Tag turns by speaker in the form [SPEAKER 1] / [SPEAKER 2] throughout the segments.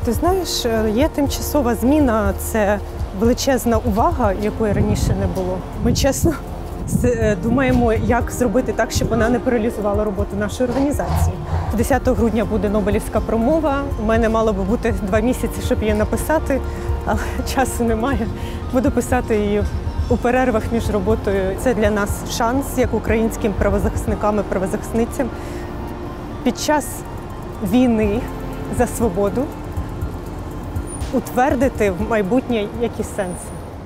[SPEAKER 1] Ти знаєш, є тимчасова зміна, це величезна увага, якої раніше не було. Ми чесно думаємо, як зробити так, щоб вона не паралізувала роботу нашої організації. 10 грудня буде Нобелівська промова. У мене мало би бути 2 місяці, щоб її написати, але часу немає. Буду писати її у перервах між роботою. Це для нас шанс, як українським правозахисникам і правозахисницям, під час війни за свободу утвердити в майбутнє якісь сенси.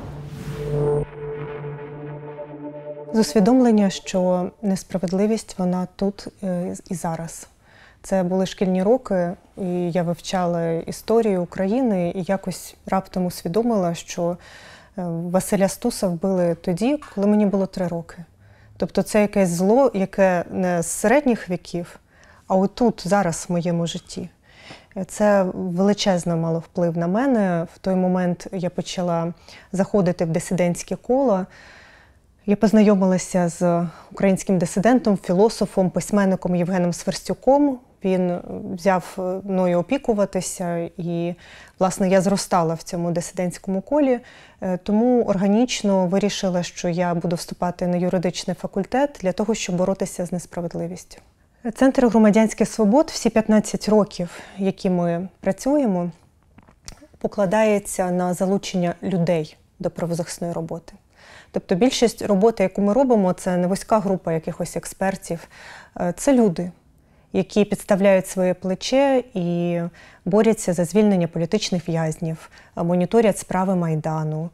[SPEAKER 1] З усвідомлення, що несправедливість, вона тут і зараз. Це були шкільні роки, і я вивчала історію України і якось раптом усвідомила, що Василя Стуса вбили тоді, коли мені було 3 роки. Тобто це якесь зло, яке не з середніх віків, а отут, зараз в моєму житті. Це величезно мало вплив на мене. В той момент я почала заходити в дисидентське коло. Я познайомилася з українським дисидентом, філософом, письменником Євгеном Сверстюком. Він взяв мною опікуватися і, власне, я зростала в цьому дисидентському колі. Тому органічно вирішила, що я буду вступати на юридичний факультет для того, щоб боротися з несправедливістю. Центр громадянських свобод всі 15 років, які ми працюємо, покладається на залучення людей до правозахисної роботи. Тобто більшість роботи, яку ми робимо, це не вузька група якихось експертів, це люди, які підставляють своє плече і борються за звільнення політичних в'язнів, моніторять справи Майдану,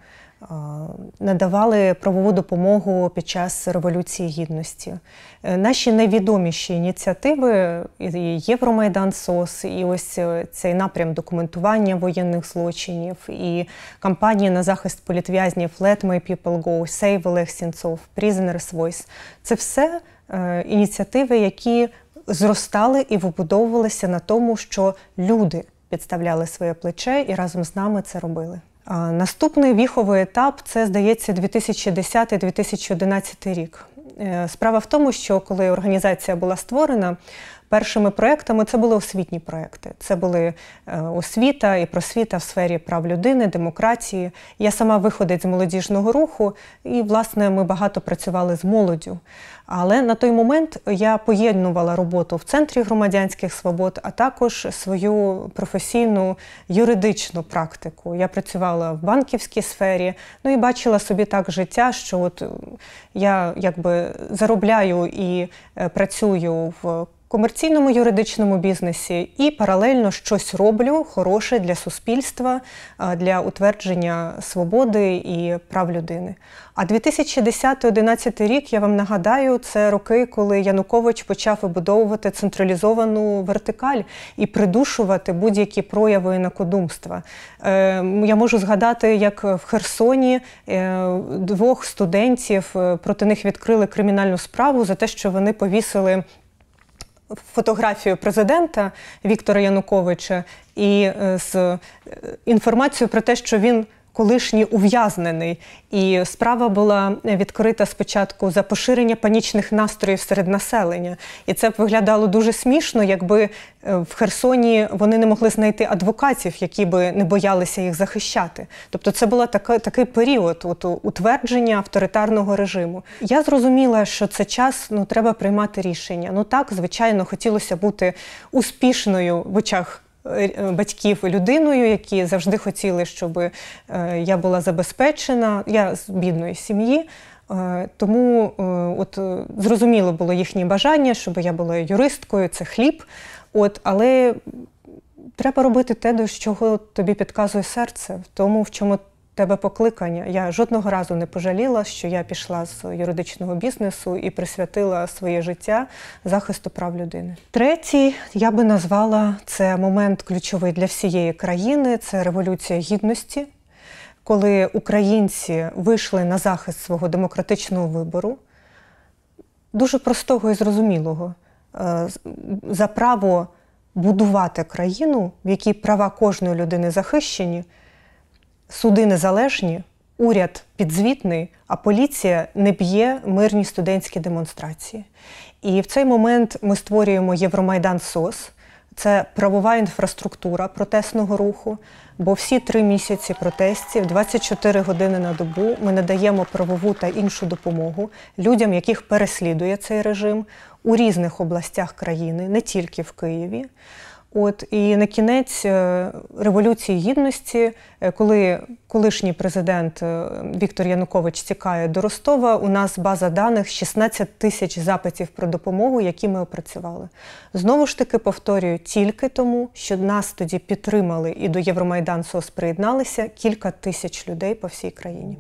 [SPEAKER 1] надавали правову допомогу під час Революції Гідності. Наші найвідоміші ініціативи – Євромайдан СОС, і ось цей напрям документування воєнних злочинів, і кампанії на захист політв'язнів «Let my people go», «Save Олег Сенцов», «Prisoners Voice». Це все ініціативи, які зростали і вибудовувалися на тому, що люди підставляли своє плече і разом з нами це робили. Наступний віховий етап – це, здається, 2010-2011 рік. Справа в тому, що коли організація була створена, першими проєктами це були освітні проєкти. Це були освіта і просвіта в сфері прав людини, демократії. Я сама виходець з молодіжного руху і, власне, ми багато працювали з молоддю. Але на той момент я поєднувала роботу в Центрі громадянських свобод, а також свою професійну юридичну практику. Я працювала в банківській сфері, і бачила собі так життя, що от я якби заробляю і працюю в комерційному юридичному бізнесі і паралельно щось роблю хороше для суспільства, для утвердження свободи і прав людини. А 2010-2011 рік, я вам нагадаю, це роки, коли Янукович почав вибудовувати централізовану вертикаль і придушувати будь-які прояви інакодумства. Я можу згадати, як в Херсоні 2 студентів, проти них відкрили кримінальну справу за те, що вони повісили фотографію президента Віктора Януковича і з інформацією про те, що він колишній ув'язнений. І справа була відкрита спочатку за поширення панічних настроїв серед населення. І це б виглядало дуже смішно, якби в Херсоні вони не могли знайти адвокатів, які би не боялися їх захищати. Тобто це був такий період утвердження авторитарного режиму. Я зрозуміла, що це час, треба приймати рішення. Так, звичайно, хотілося бути успішною в очах батьків людиною, які завжди хотіли, щоб я була забезпечена. Я з бідної сім'ї, тому зрозуміло було їхнє бажання, щоб я була юристкою, це хліб. Але треба робити те, до чого тобі підказує серце, в тому, в чому тебе покликання. Я жодного разу не пожаліла, що я пішла з юридичного бізнесу і присвятила своє життя захисту прав людини. Третій, я би назвала, це момент ключовий для всієї країни, це Революція Гідності, коли українці вийшли на захист свого демократичного вибору, дуже простого і зрозумілого, за право будувати країну, в якій права кожної людини захищені, суди незалежні, уряд підзвітний, а поліція не б'є мирні студентські демонстрації. І в цей момент ми створюємо Євромайдан СОС, це правова інфраструктура протестного руху, бо всі 3 місяці протестів, 24 години на добу ми надаємо правову та іншу допомогу людям, яких переслідує цей режим у різних областях країни, не тільки в Києві. І на кінець Революції Гідності, коли колишній президент Віктор Янукович тікає до Ростова, у нас база даних 16 тисяч запитів про допомогу, які ми опрацювали. Знову ж таки, повторюю, тільки тому, що нас тоді підтримали і до Євромайдан СОС приєдналися кілька тисяч людей по всій країні.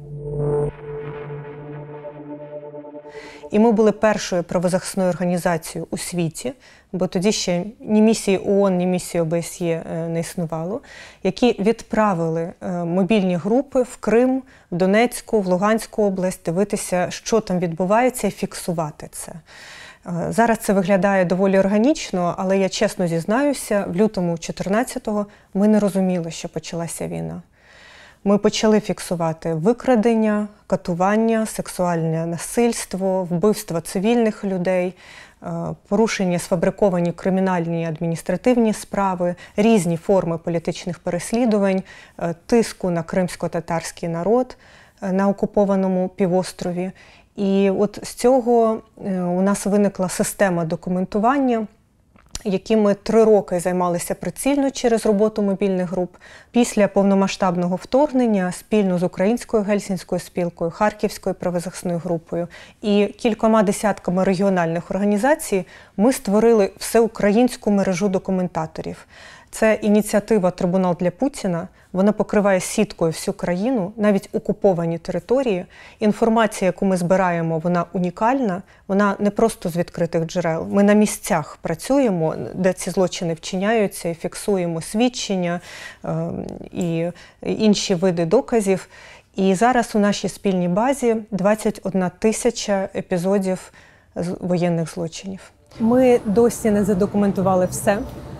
[SPEAKER 1] І ми були першою правозахисною організацією у світі, бо тоді ще ні місії ООН, ні місії ОБСЄ не існувало, які відправили мобільні групи в Крим, в Донецьку, в Луганську область, дивитися, що там відбувається, і фіксувати це. Зараз це виглядає доволі органічно, але я чесно зізнаюся, в лютому 14-го ми не розуміли, що почалася війна. Ми почали фіксувати викрадення, катування, сексуальне насильство, вбивства цивільних людей, порушення, сфабриковані кримінальні і адміністративні справи, різні форми політичних переслідувань, тиску на кримсько-татарський народ на окупованому півострові. І от з цього у нас виникла система документування, якими 3 роки займалися прицільно через роботу мобільних груп. Після повномасштабного вторгнення спільно з Українською Гельсінською спілкою, Харківською правозахисною групою і кількома десятками регіональних організацій ми створили всеукраїнську мережу документаторів. Це ініціатива «Трибунал для Путіна». Вона покриває сіткою всю країну, навіть окуповані території. Інформація, яку ми збираємо, вона унікальна. Вона не просто з відкритих джерел. Ми на місцях працюємо, де ці злочини вчиняються, і фіксуємо свідчення і інші види доказів. І зараз у нашій спільній базі 21 тисяча епізодів воєнних злочинів. Ми досі не задокументували все,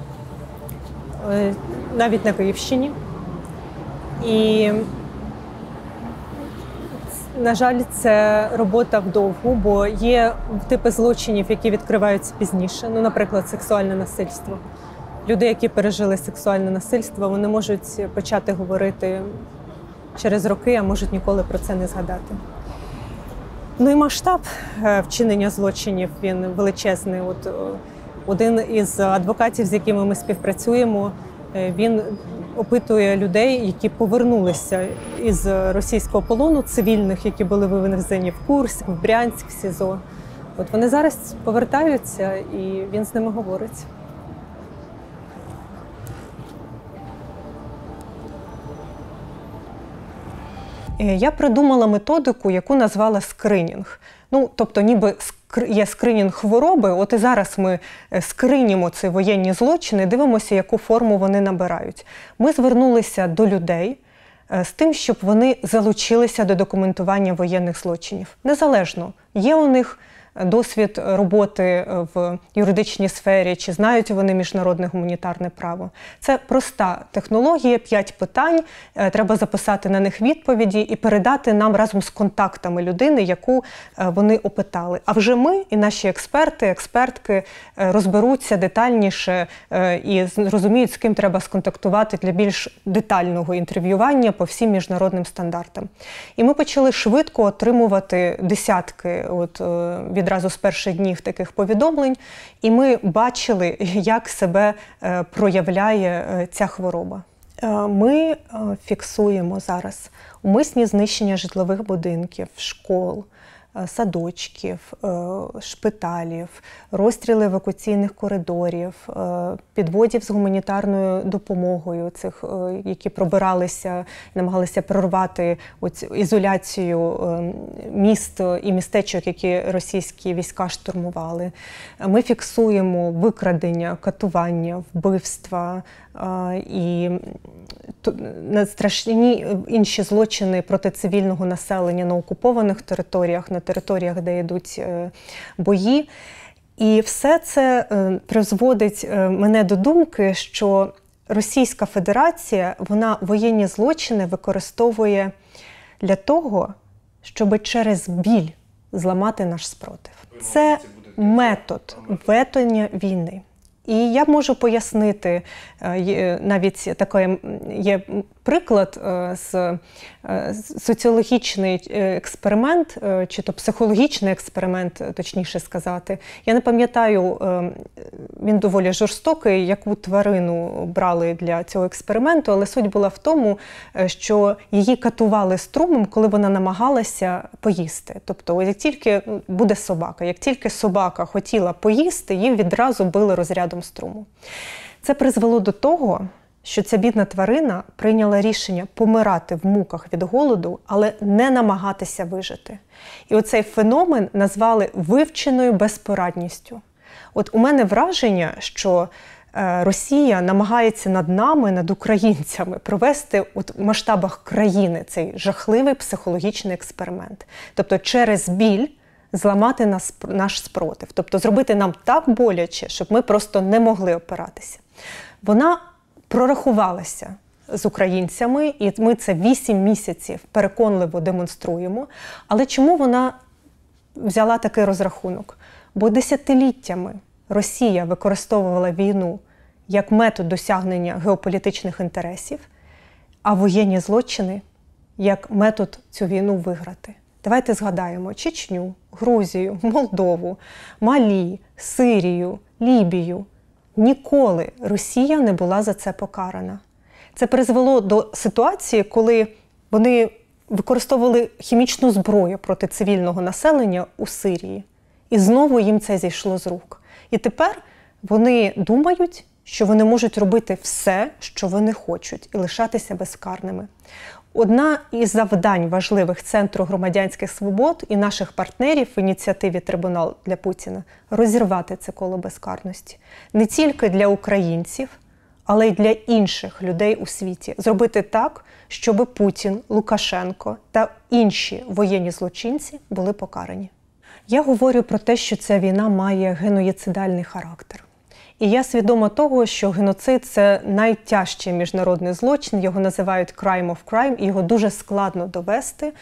[SPEAKER 1] навіть на Київщині. І, на жаль, це робота вдовгу, бо є типи злочинів, які відкриваються пізніше. Ну, наприклад, сексуальне насильство. Люди, які пережили сексуальне насильство, вони можуть почати говорити через роки, а можуть ніколи про це не згадати. Ну і масштаб вчинення злочинів, він величезний. Один із адвокатів, з якими ми співпрацюємо, він опитує людей, які повернулися із російського полону, цивільних, які були вивезені в Курськ, в Брянськ, в СІЗО. Вони зараз повертаються, і він з ними говорить. Я придумала методику, яку назвала скринінг. Ну, тобто, ніби є скринінг хвороби, от і зараз ми скринімо ці воєнні злочини, дивимося, яку форму вони набирають. Ми звернулися до людей з тим, щоб вони залучилися до документування воєнних злочинів. Незалежно, є у них досвід роботи в юридичній сфері, чи знають вони міжнародне гуманітарне право. Це проста технологія, 5 питань, треба записати на них відповіді і передати нам разом з контактами людини, яку вони опитали. А вже ми і наші експерти, експертки розберуться детальніше і зрозуміють, з ким треба сконтактувати для більш детального інтерв'ювання по всім міжнародним стандартам. І ми почали швидко отримувати десятки відразу з перших днів таких повідомлень, і ми бачили, як себе проявляє ця хвороба. Ми фіксуємо зараз умисні знищення житлових будинків, школ, садочків, шпиталів, розстріли евакуаційних коридорів, підводів з гуманітарною допомогою, цих, які пробиралися, намагалися прорвати ізоляцію міст і містечок, які російські війська штурмували. Ми фіксуємо викрадення, катування, вбивства і страшні інші злочини проти цивільного населення на окупованих територіях, на територіях, де йдуть бої. І все це призводить мене до думки, що Російська Федерація, вона воєнні злочини використовує для того, щоб через біль зламати наш спротив. Це метод ведення війни. І я можу пояснити, навіть такий є приклад, соціологічний експеримент, чи то психологічний експеримент, точніше сказати. Я не пам'ятаю, він доволі жорстокий, яку тварину брали для цього експерименту, але суть була в тому, що її катували струмом, коли вона намагалася поїсти. Тобто, як тільки буде собака, як тільки собака хотіла поїсти, її відразу били розрядом струму. Це призвело до того, що ця бідна тварина прийняла рішення помирати в муках від голоду, але не намагатися вижити. І оцей феномен назвали вивченою безпорадністю. От у мене враження, що Росія намагається над нами, над українцями, провести в масштабах країни цей жахливий психологічний експеримент. Тобто через біль зламати наш спротив. Тобто зробити нам так боляче, щоб ми просто не могли опиратися. Вона прорахувалася з українцями, і ми це 8 місяців переконливо демонструємо. Але чому вона взяла такий розрахунок? Бо десятиліттями Росія використовувала війну як метод досягнення геополітичних інтересів, а воєнні злочини як метод цю війну виграти. Давайте згадаємо Чечню, Грузію, Молдову, Малі, Сирію, Лібію. Ніколи Росія не була за це покарана. Це призвело до ситуації, коли вони використовували хімічну зброю проти цивільного населення у Сирії. І знову їм це зійшло з рук. І тепер вони думають, що вони можуть робити все, що вони хочуть, і лишатися безкарними. Одна із завдань важливих Центру громадянських свобод і наших партнерів в ініціативі «Трибунал для Путіна» – розірвати це коло безкарності. Не тільки для українців, але й для інших людей у світі. Зробити так, щоб Путін, Лукашенко та інші воєнні злочинці були покарані. Я говорю про те, що ця війна має геноїцидальний характер. І я свідома того, що геноцид – це найтяжчий міжнародний злочин, його називають crime of crime, і його дуже складно довести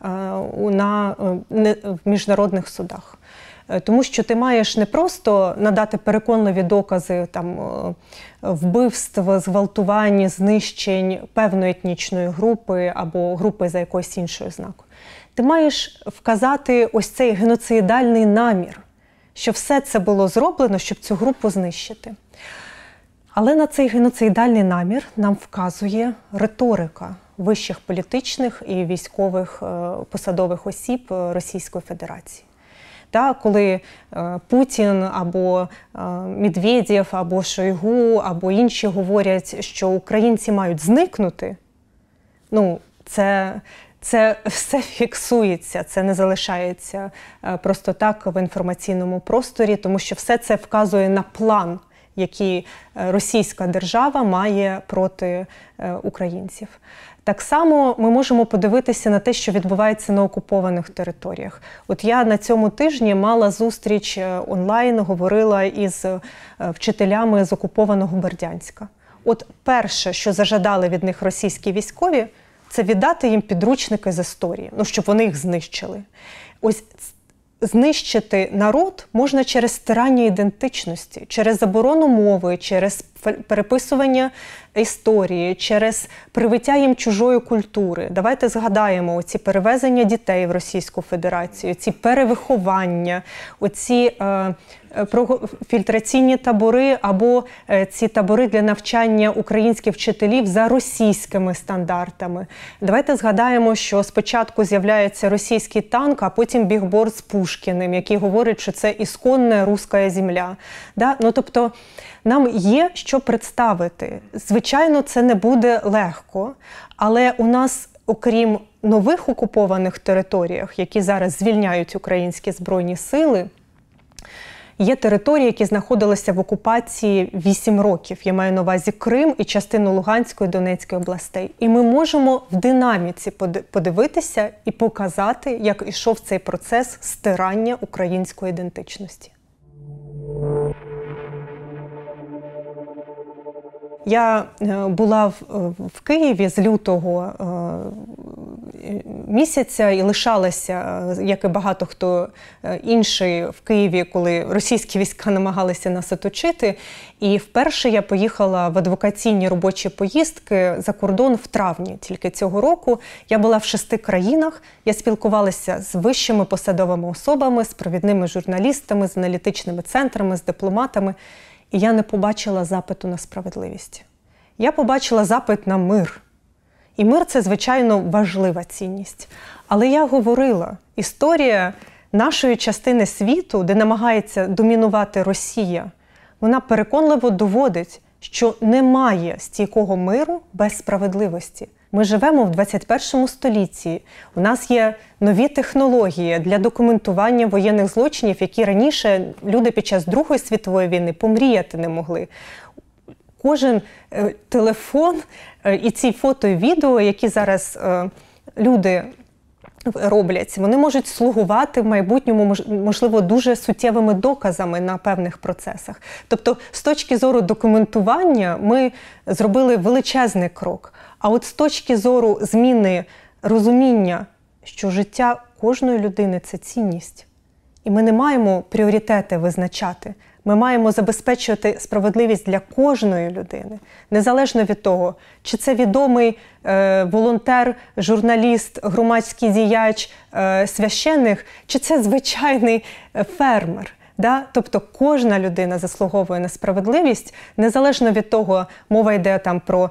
[SPEAKER 1] в міжнародних судах. Тому що ти маєш не просто надати переконливі докази вбивств, зґвалтувань, знищень певної етнічної групи або групи за якоюсь іншою ознакою. Ти маєш вказати ось цей геноцидальний намір, що все це було зроблено, щоб цю групу знищити. Але на цей геноцидальний намір нам вказує риторика вищих політичних і військових посадових осіб Російської Федерації. Коли Путін або Медведєв, або Шойгу, або інші говорять, що українці мають зникнути, це все фіксується, це не залишається просто так в інформаційному просторі, тому що все це вказує на план, який російська держава має проти українців. Так само ми можемо подивитися на те, що відбувається на окупованих територіях. От я на цьому тижні мала зустріч онлайн, говорила із вчителями з окупованого Бердянська. От перше, що зажадали від них російські військові, це віддати їм підручники з історії, щоб вони їх знищили. Ось знищити народ можна через стирання ідентичності, через заборону мови, через переписування історії, через привиття їм чужої культури. Давайте згадаємо оці перевезення дітей в Російську Федерацію, ці перевиховання, оці фільтраційні табори або ці табори для навчання українських вчителів за російськими стандартами. Давайте згадаємо, що спочатку з'являється російський танк, а потім бігборд з Пушкіним, який говорить, що це ісконна руська земля. Тобто нам є що представити. Звичайно, це не буде легко, але у нас, окрім нових окупованих територіях, які зараз звільняють українські Збройні сили, є території, які знаходилися в окупації 8 років. Я маю на увазі Крим і частину Луганської, Донецької областей. І ми можемо в динаміці подивитися і показати, як ішов цей процес стирання української ідентичності. Я була в Києві з лютого місяця і лишалася, як і багато хто інший в Києві, коли російські війська намагалися нас оточити. І вперше я поїхала в адвокаційні робочі поїздки за кордон в травні тільки цього року. Я була в 6 країнах, я спілкувалася з вищими посадовими особами, з провідними журналістами, з аналітичними центрами, з дипломатами. І я не побачила запиту на справедливість. Я побачила запит на мир. І мир – це, звичайно, важлива цінність. Але я говорила, історія нашої частини світу, де намагається домінувати Росія, вона переконливо доводить, що немає стійкого миру без справедливості. Ми живемо в 21 столітті. У нас є нові технології для документування воєнних злочинів, які раніше люди під час Другої світової війни помріяти не могли. Кожен телефон і ці фото і відео, які зараз люди роблять, вони можуть слугувати в майбутньому, можливо, дуже суттєвими доказами на певних процесах. Тобто, з точки зору документування ми зробили величезний крок. А от з точки зору зміни розуміння, що життя кожної людини – це цінність. І ми не маємо пріоритети визначати. Ми маємо забезпечувати справедливість для кожної людини, незалежно від того, чи це відомий волонтер, журналіст, громадський діяч, священник, чи це звичайний фермер. Да? Тобто кожна людина заслуговує на справедливість, незалежно від того, мова йде там про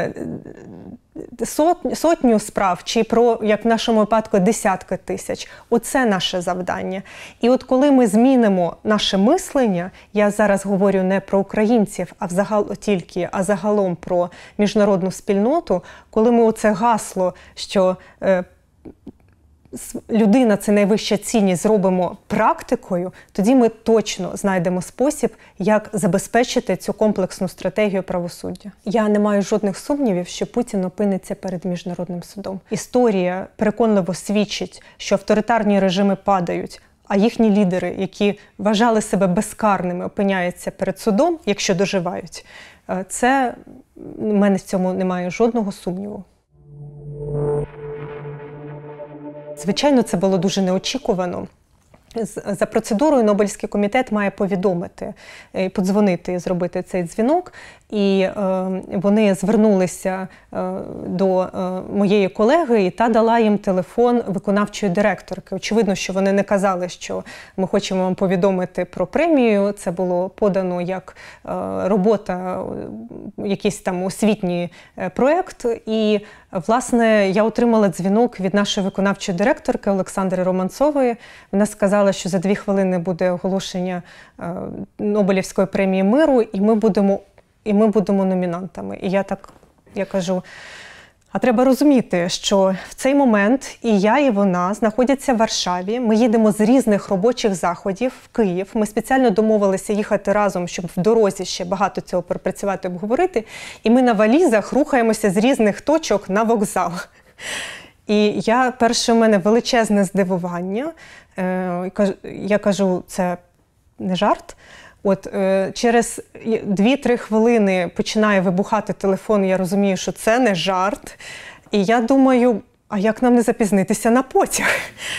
[SPEAKER 1] сотню справ, чи про, як в нашому випадку, десятки тисяч. Оце наше завдання. І от коли ми змінимо наше мислення, я зараз говорю не про українців, а загалом про міжнародну спільноту, коли ми оце гасло, що людина – це найвища цінність, зробимо практикою, тоді ми точно знайдемо спосіб, як забезпечити цю комплексну стратегію правосуддя. Я не маю жодних сумнівів, що Путін опиниться перед міжнародним судом. Історія переконливо свідчить, що авторитарні режими падають, а їхні лідери, які вважали себе безкарними, опиняються перед судом, якщо доживають. Це, в мене в цьому немає жодного сумніву. Звичайно, це було дуже неочікувано. За процедурою Нобелівський комітет має повідомити, подзвонити і зробити цей дзвінок. І вони звернулися до моєї колеги, і та дала їм телефон виконавчої директорки. Очевидно, що вони не казали, що ми хочемо вам повідомити про премію. Це було подано як робота, якийсь там освітній проєкт. І, власне, я отримала дзвінок від нашої виконавчої директорки Олександри Романцової. Вона сказала, що за 2 хвилини буде оголошення Нобелівської премії миру, і ми будемо номінантами. І я кажу, а треба розуміти, що в цей момент і я, і вона знаходяться в Варшаві. Ми їдемо з різних робочих заходів в Київ. Ми спеціально домовилися їхати разом, щоб в дорозі ще багато цього пропрацювати, обговорити. І ми на валізах рухаємося з різних точок на вокзал. І перше, у мене величезне здивування. Я кажу, це не жарт. От через 2-3 хвилини починає вибухати телефон, і я розумію, що це не жарт. І я думаю, а як нам не запізнитися на потяг?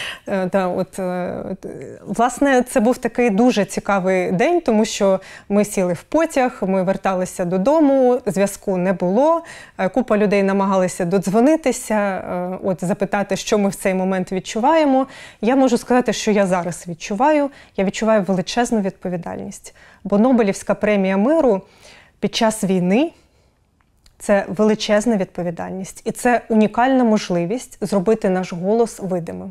[SPEAKER 1] Власне, це був такий дуже цікавий день, тому що ми сіли в потяг, ми верталися додому, зв'язку не було, купа людей намагалися додзвонитися, запитати, що ми в цей момент відчуваємо. Я можу сказати, що я зараз відчуваю. Я відчуваю величезну відповідальність. Бо Нобелівська премія миру під час війни – це величезна відповідальність. І це унікальна можливість зробити наш голос видимим.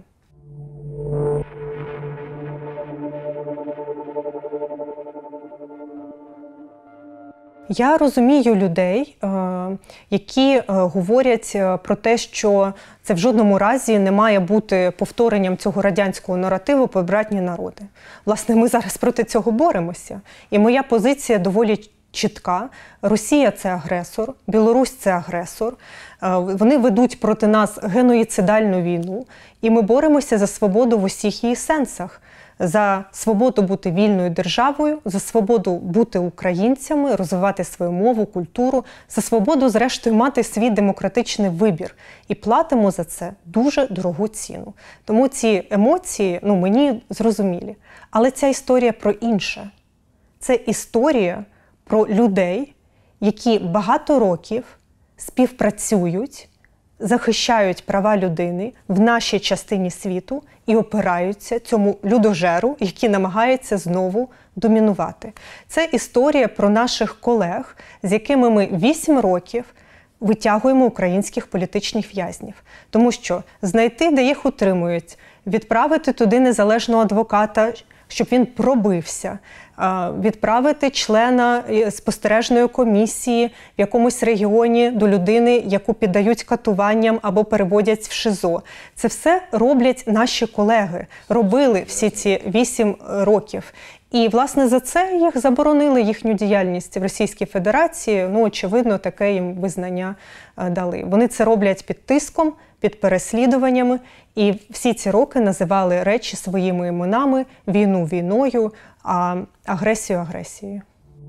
[SPEAKER 1] Я розумію людей, які говорять про те, що це в жодному разі не має бути повторенням цього радянського наративу про братні народи. Власне, ми зараз проти цього боремося. І моя позиція доволі чітка. Росія – це агресор, Білорусь – це агресор. Вони ведуть проти нас геноїцидальну війну. І ми боремося за свободу в усіх її сенсах. за свободу бути вільною державою, за свободу бути українцями, розвивати свою мову, культуру, за свободу, зрештою, мати свій демократичний вибір. І платимо за це дуже дорогу ціну. Тому ці емоції, мені зрозумілі. Але ця історія про інше. Це історія про людей, які багато років співпрацюють, захищають права людини в нашій частині світу і опираються цьому людожеру, який намагається знову домінувати. Це історія про наших колег, з якими ми 8 років витягуємо українських політичних в'язнів. Тому що знайти, де їх утримують, відправити туди незалежного адвоката, щоб він пробився, відправити члена спостережної комісії в якомусь регіоні до людини, яку піддають катуванням або переводять в ШИЗО. Це все роблять наші колеги, робили всі ці 8 років. І, власне, за це їх заборонили, їхню діяльність в Російській Федерації. Очевидно, таке їм визнання дали. Вони це роблять під тиском, під переслідуваннями. І всі ці роки називали речі своїми іменами, війну війною, а агресію агресією.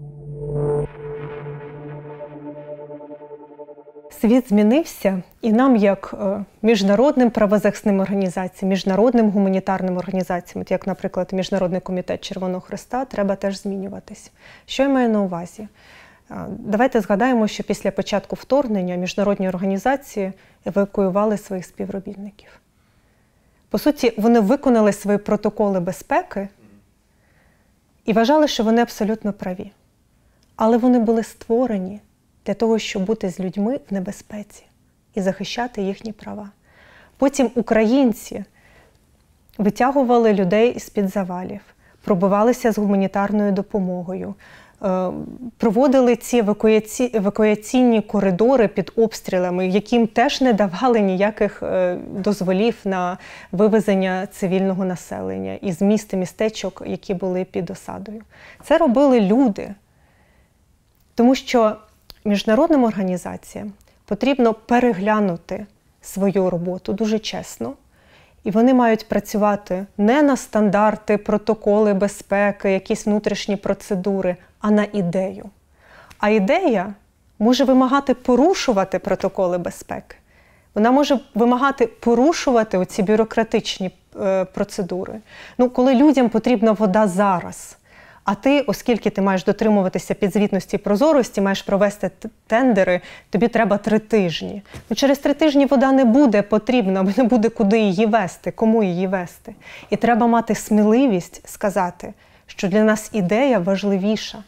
[SPEAKER 1] Світ змінився, і нам, як міжнародним правозахисним організаціям, міжнародним гуманітарним організаціям, як, наприклад, Міжнародний комітет Червоного Хреста, треба теж змінюватись. Що я маю на увазі? Давайте згадаємо, що після початку вторгнення міжнародні організації евакуювали своїх співробітників. По суті, вони виконали свої протоколи безпеки і вважали, що вони абсолютно праві. Але вони були створені для того, щоб бути з людьми в небезпеці і захищати їхні права. Потім українці витягували людей з-під завалів, пробивалися з гуманітарною допомогою, проводили ці евакуаційні коридори під обстрілами, яким теж не давали ніяких дозволів на вивезення цивільного населення із міст і містечок, які були під осадою. Це робили люди, тому що міжнародним організаціям потрібно переглянути свою роботу дуже чесно, і вони мають працювати не на стандарти, протоколи безпеки, якісь внутрішні процедури, а на ідею. А ідея може вимагати порушувати протоколи безпеки. Вона може вимагати порушувати оці бюрократичні процедури. Коли людям потрібна вода зараз, а ти, оскільки ти маєш дотримуватися підзвітності і прозорості, маєш провести тендери, тобі треба 3 тижні. Через 3 тижні вода не буде потрібна, бо не буде куди її вести, кому її вести. І треба мати сміливість сказати, що для нас ідея важливіша.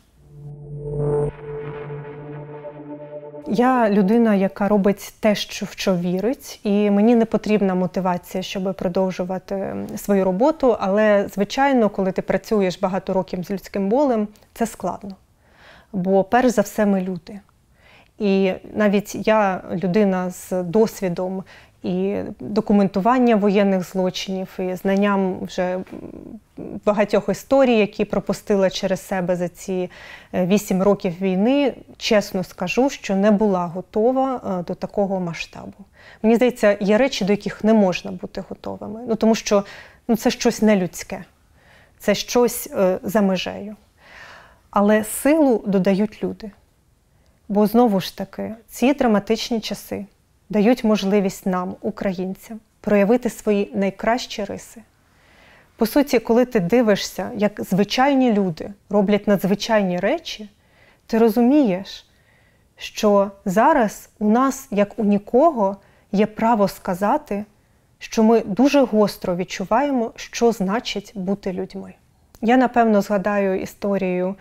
[SPEAKER 1] Я людина, яка робить те, в що вірить, і мені не потрібна мотивація, щоб продовжувати свою роботу, але, звичайно, коли ти працюєш багато років з людським болем, це складно. Бо, перш за все, ми люди. І навіть я, людина з досвідом і документування воєнних злочинів, і знанням вже багатьох історій, які пропустила через себе за ці 8 років війни, чесно скажу, що не була готова до такого масштабу. Мені здається, є речі, до яких не можна бути готовими. Тому що це щось нелюдське, це щось за межею. Але силу додають люди. Бо, знову ж таки, ці драматичні часи дають можливість нам, українцям, проявити свої найкращі риси. По суті, коли ти дивишся, як звичайні люди роблять надзвичайні речі, ти розумієш, що зараз у нас, як у нікого, є право сказати, що ми дуже гостро відчуваємо, що значить бути людьми. Я, напевно, згадаю історію,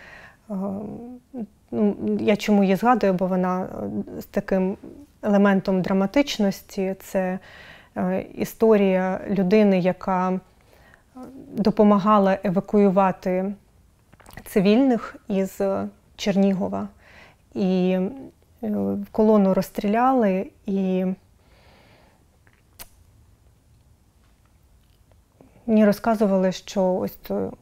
[SPEAKER 1] я чому її згадую, бо вона з таким елементом драматичності. Це історія людини, яка допомагала евакуювати цивільних із Чернігова. І колону розстріляли, і мені розказували, що ось то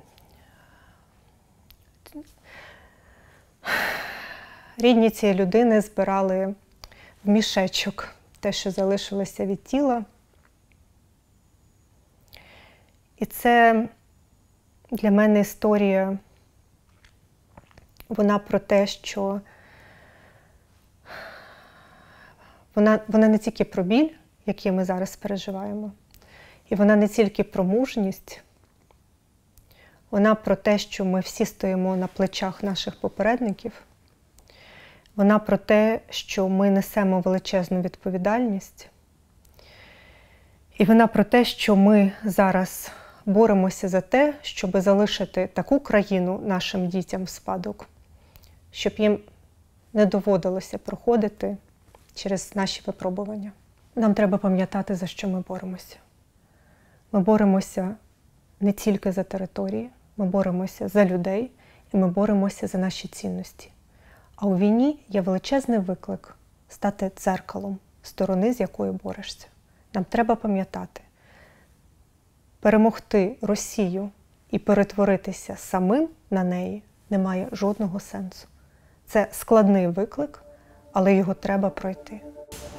[SPEAKER 1] рідні цієї людини збирали в мішечок те, що залишилося від тіла. І це Для мене історія, вона про те, що вона не тільки про біль, який ми зараз переживаємо, і вона не тільки про мужність, вона про те, що ми всі стоїмо на плечах наших попередників, вона про те, що ми несемо величезну відповідальність, і вона про те, що ми зараз боремося за те, щоб залишити таку країну нашим дітям в спадок, щоб їм не доводилося проходити через наші випробування. Нам треба пам'ятати, за що ми боремося. Ми боремося не тільки за території, ми боремося за людей і ми боремося за наші цінності. А у війні є величезний виклик стати дзеркалом сторони, з якою борешся. Нам треба пам'ятати, перемогти Росію і перетворитися самим на неї немає жодного сенсу. Це складний виклик, але його треба пройти.